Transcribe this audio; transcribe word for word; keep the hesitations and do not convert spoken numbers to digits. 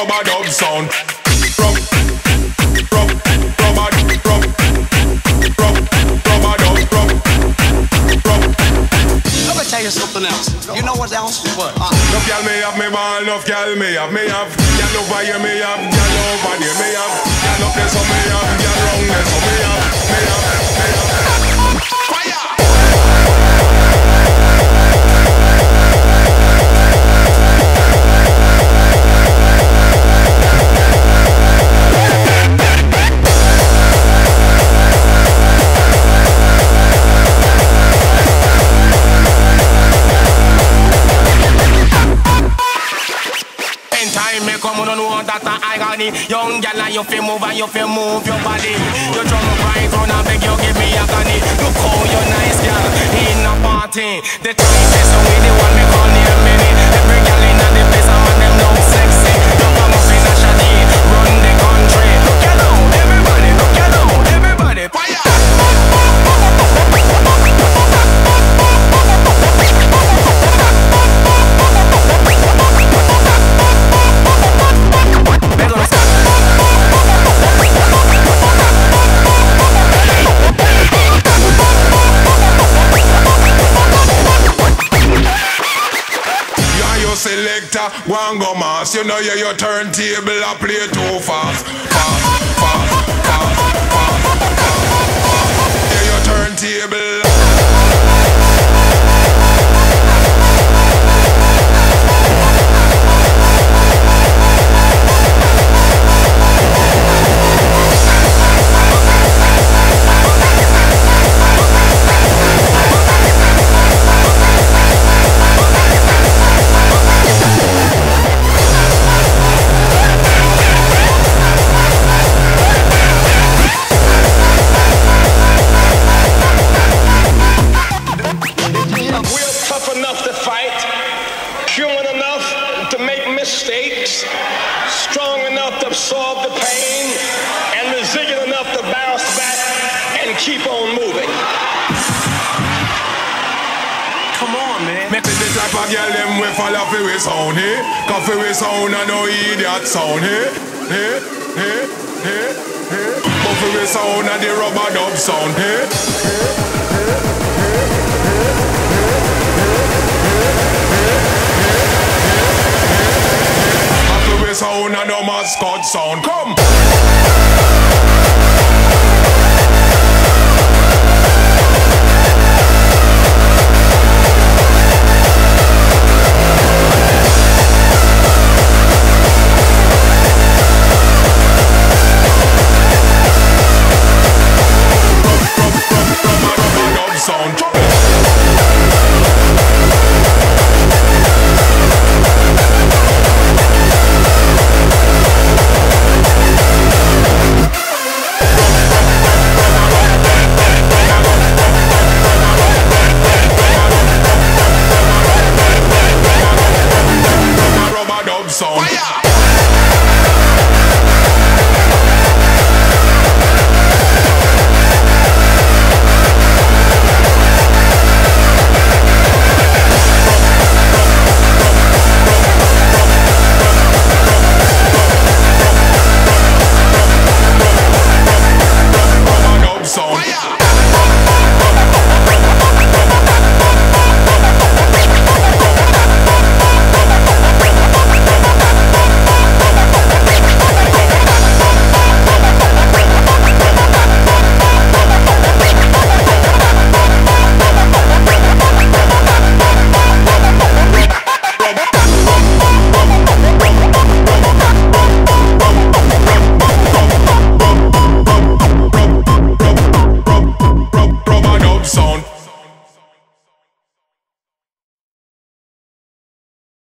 rubber dub sound. Rub, rub, rubber, rub, rub, rubber dub, rub, rub. Let me tell you something else. You know what else? What? Uh, Enough gyal me have me ball, enough gyal me have me have. Gyal over here me have, gyal over there me have. Gyal up there so me have, gyal round there so me have, me have, me have. Fire! Time me come on, know that I agony. Young gal, you feel move and you feel move your body. You jump right on and beg you give me agony. Look how you nice gal in a party. The time is so we the one me call near many. Every gal in the place and man them look sexy. You come up in a shady, run the country. Look at now, everybody, look at now, everybody, fire! Selector, one go mass. You know you your turntable I play too fast. Fast, fast, fast, fast, fast. Yeah, your turntable. Mistakes, strong enough to absorb the pain, and resilient enough to bounce back and keep on moving. Come on, man. Make the type of girl them we follow for we sound, eh? Cause for we sound and no idiot sound, eh? Eh? Eh? Eh? Eh? But for we sound and the rubber dub sound, eh? Eh? Eh? Sound and no mascot sound. Come! Fire!